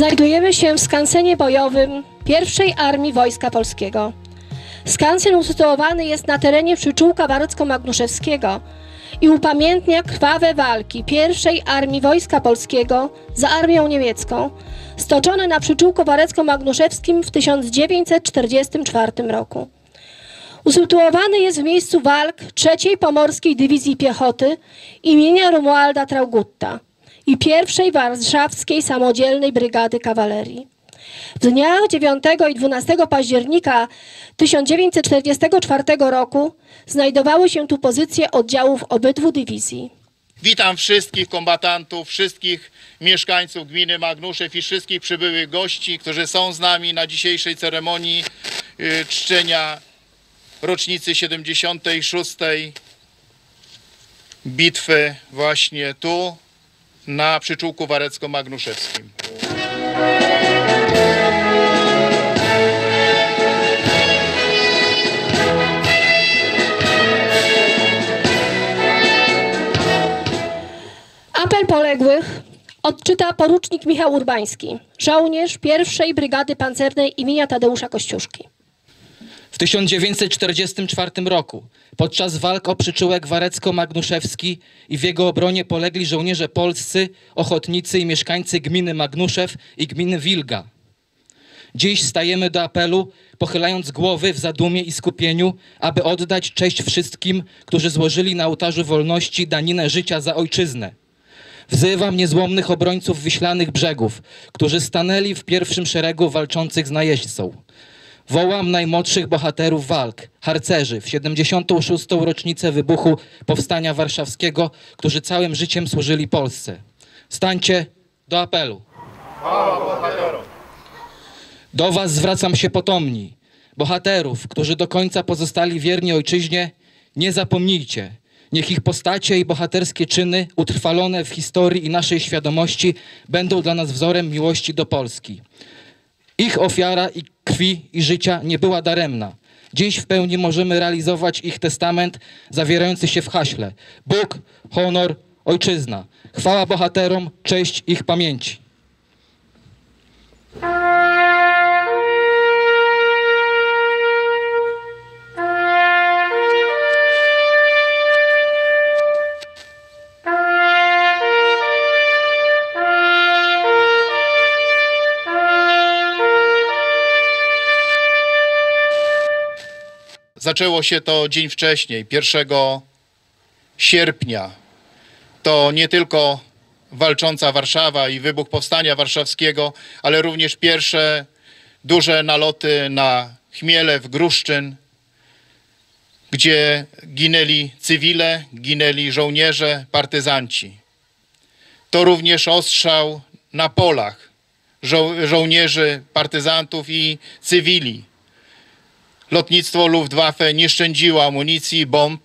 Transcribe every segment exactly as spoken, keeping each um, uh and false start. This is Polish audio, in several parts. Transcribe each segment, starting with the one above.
Znajdujemy się w skansenie bojowym pierwszej Armii Wojska Polskiego. Skansen usytuowany jest na terenie przyczółka Warecko-Magnuszewskiego i upamiętnia krwawe walki pierwszej Armii Wojska Polskiego za armią niemiecką, stoczone na przyczółku warecko-magnuszewskim w tysiąc dziewięćset czterdziestym czwartym roku. Usytuowany jest w miejscu walk trzeciej Pomorskiej Dywizji Piechoty imienia Romualda Traugutta i pierwszej Warszawskiej Samodzielnej Brygady Kawalerii. W dniach dziewiątego i dwunastego października tysiąc dziewięćset czterdziestego czwartego roku znajdowały się tu pozycje oddziałów obydwu dywizji. Witam wszystkich kombatantów, wszystkich mieszkańców gminy Magnuszew i wszystkich przybyłych gości, którzy są z nami na dzisiejszej ceremonii yy, czczenia rocznicy siedemdziesiątej szóstej bitwy właśnie tu na przyczółku warecko-magnuszewskim. Apel poległych odczyta porucznik Michał Urbański, żołnierz pierwszej Brygady Pancernej imienia Tadeusza Kościuszki. W tysiąc dziewięćset czterdziestym czwartym roku podczas walk o przyczółek warecko-magnuszewski i w jego obronie polegli żołnierze polscy, ochotnicy i mieszkańcy gminy Magnuszew i gminy Wilga. Dziś stajemy do apelu, pochylając głowy w zadumie i skupieniu, aby oddać cześć wszystkim, którzy złożyli na ołtarzu wolności daninę życia za ojczyznę. Wzywam niezłomnych obrońców wiślanych brzegów, którzy stanęli w pierwszym szeregu walczących z najeźdźcą. Wołam najmłodszych bohaterów walk, harcerzy w siedemdziesiątą szóstą rocznicę wybuchu Powstania Warszawskiego, którzy całym życiem służyli Polsce. Stańcie do apelu. Do was zwracam się potomni. Bohaterów, którzy do końca pozostali wierni ojczyźnie, nie zapomnijcie. Niech ich postacie i bohaterskie czyny utrwalone w historii i naszej świadomości będą dla nas wzorem miłości do Polski. Ich ofiara i krwi i życia nie była daremna. Dziś w pełni możemy realizować ich testament zawierający się w haśle: Bóg, honor, ojczyzna. Chwała bohaterom, cześć ich pamięci. Zaczęło się to dzień wcześniej, pierwszego sierpnia. To nie tylko walcząca Warszawa i wybuch Powstania Warszawskiego, ale również pierwsze duże naloty na Chmielew, Gruszczyn, gdzie ginęli cywile, ginęli żołnierze, partyzanci. To również ostrzał na polach żo- żołnierzy, partyzantów i cywili. Lotnictwo Luftwaffe nie szczędziło amunicji, bomb.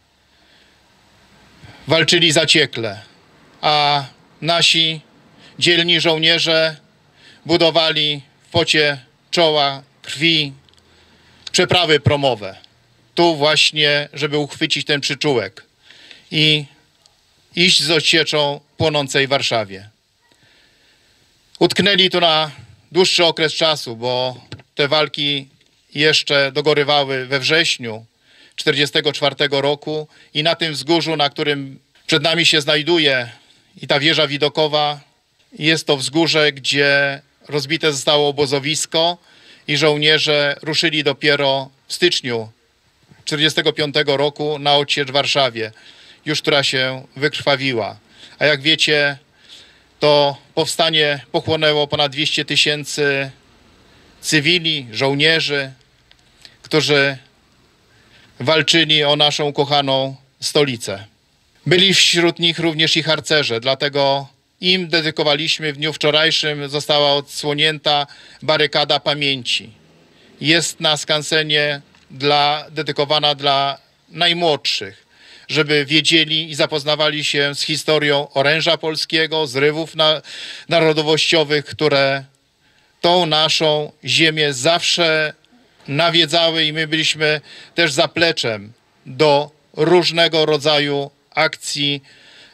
Walczyli zaciekle, a nasi dzielni żołnierze budowali w pocie czoła, krwi przeprawy promowe. Tu właśnie, żeby uchwycić ten przyczółek i iść z odsieczą płonącej Warszawie. Utknęli tu na dłuższy okres czasu, bo te walki jeszcze dogorywały we wrześniu tysiąc dziewięćset czterdziestego czwartego roku i na tym wzgórzu, na którym przed nami się znajduje i ta wieża widokowa, jest to wzgórze, gdzie rozbite zostało obozowisko i żołnierze ruszyli dopiero w styczniu tysiąc dziewięćset czterdziestego piątego roku na odsiecz w Warszawie, już która się wykrwawiła. A jak wiecie, to powstanie pochłonęło ponad dwieście tysięcy cywili, żołnierzy, którzy walczyli o naszą kochaną stolicę. Byli wśród nich również i harcerze, dlatego im dedykowaliśmy w dniu wczorajszym, została odsłonięta barykada pamięci. Jest na skansenie dla, dedykowana dla najmłodszych, żeby wiedzieli i zapoznawali się z historią oręża polskiego, zrywów na, narodowościowych, które tą naszą ziemię zawsze nawiedzały i my byliśmy też zapleczem do różnego rodzaju akcji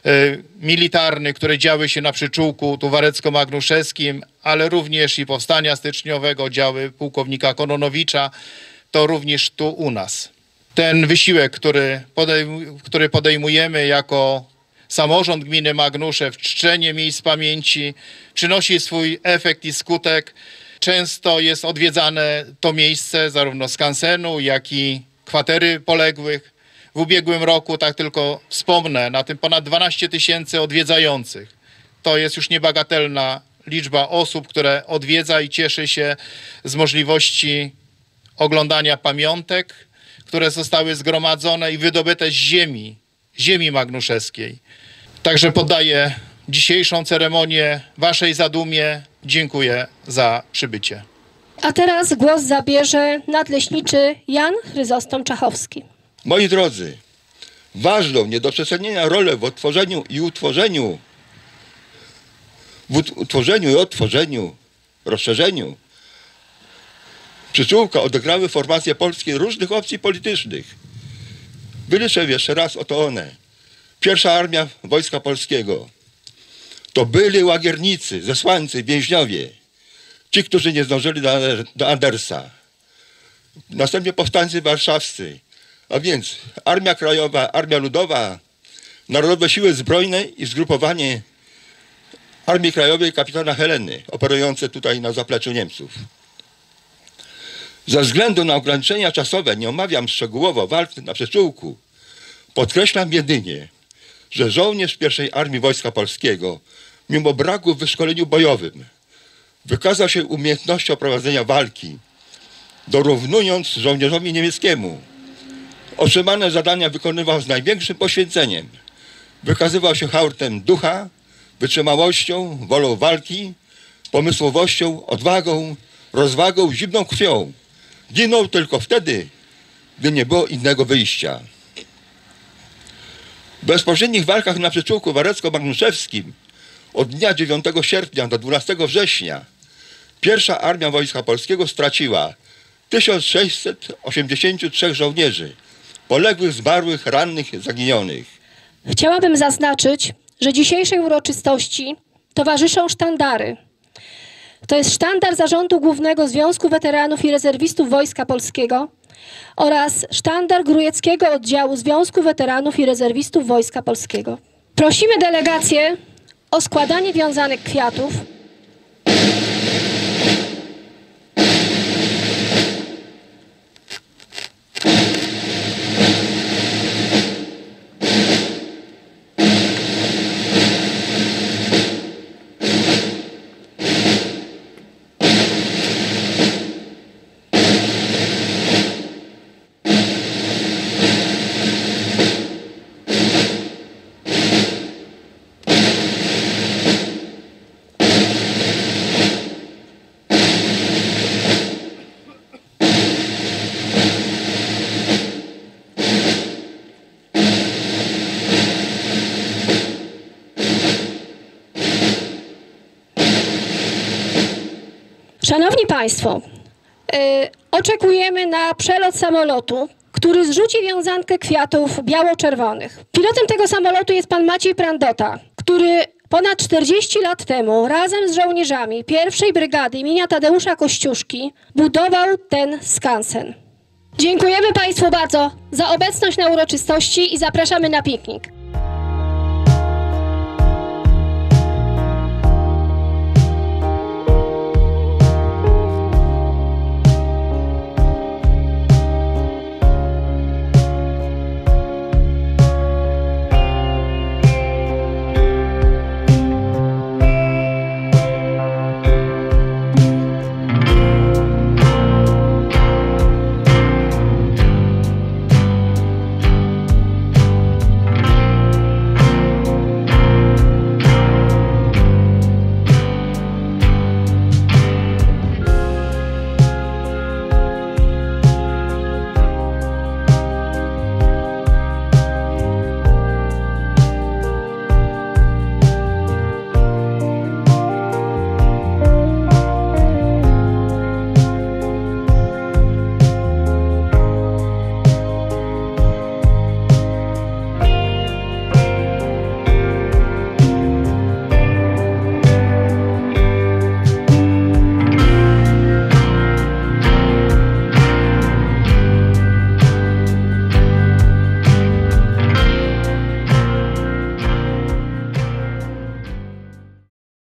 militarnych, które działy się na przyczółku tu warecko-magnuszewskim, ale również i powstania styczniowego, działy pułkownika Kononowicza, to również tu u nas. Ten wysiłek, który, podejm który podejmujemy jako samorząd gminy Magnuszew, czczenie miejsc pamięci, przynosi swój efekt i skutek. Często jest odwiedzane to miejsce zarówno skansenu, jak i kwatery poległych. W ubiegłym roku, tak tylko wspomnę, na tym ponad dwanaście tysięcy odwiedzających. To jest już niebagatelna liczba osób, które odwiedza i cieszy się z możliwości oglądania pamiątek, które zostały zgromadzone i wydobyte z ziemi, ziemi magnuszewskiej. Także poddaję dzisiejszą ceremonię waszej zadumie. Dziękuję za przybycie. A teraz głos zabierze nadleśniczy Jan Chryzostom Czachowski. Moi drodzy, ważną, nie do przecenienia rolę w odtworzeniu i utworzeniu, w utworzeniu i odtworzeniu, rozszerzeniu przyczółka odegrały formacje polskie różnych opcji politycznych. Wyliczę jeszcze raz oto one. Pierwsza Armia Wojska Polskiego. To byli łagiernicy, zesłańcy, więźniowie. Ci, którzy nie zdążyli do, do Andersa. Następnie powstańcy warszawscy. A więc Armia Krajowa, Armia Ludowa, Narodowe Siły Zbrojne i zgrupowanie Armii Krajowej kapitana Heleny, operujące tutaj na zapleczu Niemców. Ze względu na ograniczenia czasowe nie omawiam szczegółowo walk na przyczółku. Podkreślam jedynie, że żołnierz pierwszej Armii Wojska Polskiego, mimo braku w wyszkoleniu bojowym, wykazał się umiejętnością prowadzenia walki, dorównując żołnierzowi niemieckiemu. Otrzymane zadania wykonywał z największym poświęceniem. Wykazywał się hurtem ducha, wytrzymałością, wolą walki, pomysłowością, odwagą, rozwagą, zimną krwią. Ginął tylko wtedy, gdy nie było innego wyjścia. W bezpośrednich walkach na przyczółku warecko-magnuszewskim od dnia dziewiątego sierpnia do dwunastego września pierwsza Armia Wojska Polskiego straciła tysiąc sześćset osiemdziesięciu trzech żołnierzy, poległych, zmarłych, rannych, zaginionych. Chciałabym zaznaczyć, że dzisiejszej uroczystości towarzyszą sztandary. To jest sztandar Zarządu Głównego Związku Weteranów i Rezerwistów Wojska Polskiego oraz sztandar Grójeckiego Oddziału Związku Weteranów i Rezerwistów Wojska Polskiego. Prosimy delegację o składanie wiązanek kwiatów. Szanowni Państwo, yy, oczekujemy na przelot samolotu, który zrzuci wiązankę kwiatów biało-czerwonych. Pilotem tego samolotu jest pan Maciej Prandota, który ponad czterdzieści lat temu razem z żołnierzami pierwszej Brygady imienia Tadeusza Kościuszki budował ten skansen. Dziękujemy Państwu bardzo za obecność na uroczystości i zapraszamy na piknik.